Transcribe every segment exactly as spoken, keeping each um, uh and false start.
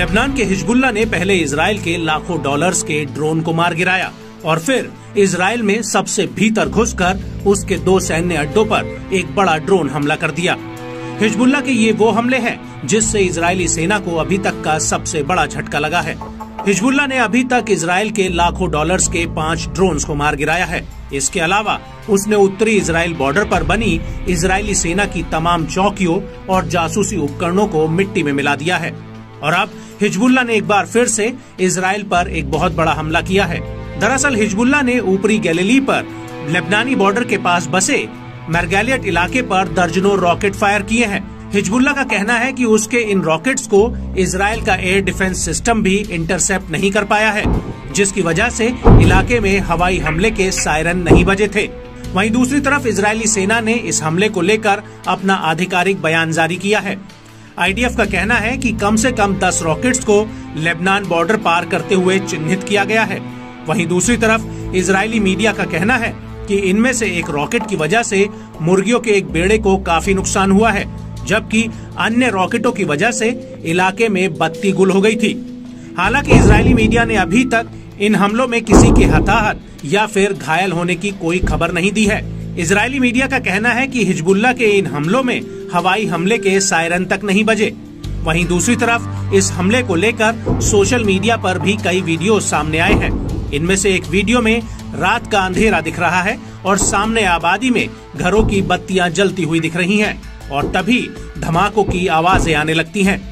Lebanon के Hezbollah ने पहले इजराइल के लाखों डॉलर्स के ड्रोन को मार गिराया और फिर इजराइल में सबसे भीतर घुसकर उसके दो सैन्य अड्डों पर एक बड़ा ड्रोन हमला कर दिया। हिजबुल्लाह के ये वो हमले हैं जिससे इजरायली सेना को अभी तक का सबसे बड़ा झटका लगा है। हिजबुल्लाह ने अभी तक इजराइल के लाखों डॉलर्स के पांच ड्रोन्स को मार गिराया है। इसके अलावा उसने उत्तरी इजराइल बॉर्डर पर बनी इजरायली सेना की तमाम चौकियों और जासूसी उपकरणों को मिट्टी में मिला दिया है। और अब हिजबुल्लाह ने एक बार फिर से इजराइल पर एक बहुत बड़ा हमला किया है। दरअसल हिजबुल्लाह ने ऊपरी गैलिली पर लेबनानी बॉर्डर के पास बसे मरगैलियट इलाके पर दर्जनों रॉकेट फायर किए हैं। हिजबुल्लाह का कहना है कि उसके इन रॉकेट्स को इजराइल का एयर डिफेंस सिस्टम भी इंटरसेप्ट नहीं कर पाया है, जिसकी वजह से इलाके में हवाई हमले के सायरन नहीं बजे थे। वहीं दूसरी तरफ इजरायली सेना ने इस हमले को लेकर अपना आधिकारिक बयान जारी किया है। आईडीएफ का कहना है कि कम से कम दस रॉकेट्स को लेबनान बॉर्डर पार करते हुए चिन्हित किया गया है। वहीं दूसरी तरफ इजरायली मीडिया का कहना है कि इनमें से एक रॉकेट की वजह से मुर्गियों के एक बेड़े को काफी नुकसान हुआ है, जबकि अन्य रॉकेटों की वजह से इलाके में बत्ती गुल हो गई थी। हालांकि इजरायली मीडिया ने अभी तक इन हमलों में किसी के हताहत या फिर घायल होने की कोई खबर नहीं दी है। इजरायली मीडिया का कहना है कि हिजबुल्लाह के इन हमलों में हवाई हमले के सायरन तक नहीं बजे। वहीं दूसरी तरफ इस हमले को लेकर सोशल मीडिया पर भी कई वीडियो सामने आए हैं। इनमें से एक वीडियो में रात का अंधेरा दिख रहा है और सामने आबादी में घरों की बत्तियां जलती हुई दिख रही हैं और तभी धमाकों की आवाजें आने लगती हैं।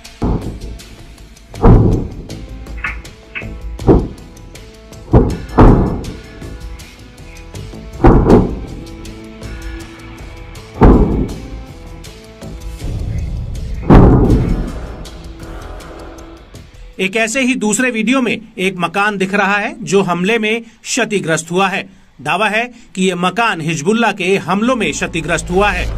एक ऐसे ही दूसरे वीडियो में एक मकान दिख रहा है जो हमले में क्षतिग्रस्त हुआ है। दावा है कि ये मकान हिजबुल्लाह के हमलों में क्षतिग्रस्त हुआ है।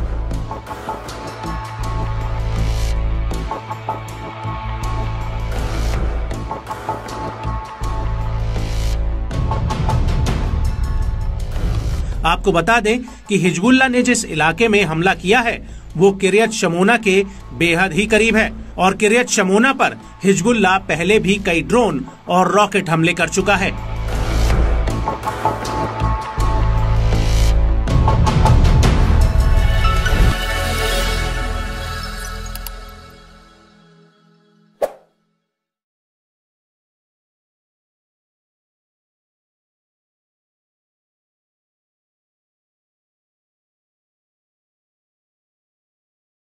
आपको बता दें कि हिजबुल्लाह ने जिस इलाके में हमला किया है वो किरियत शमोना के बेहद ही करीब है और किरियत शमोना पर हिजबुल्लाह पहले भी कई ड्रोन और रॉकेट हमले कर चुका है।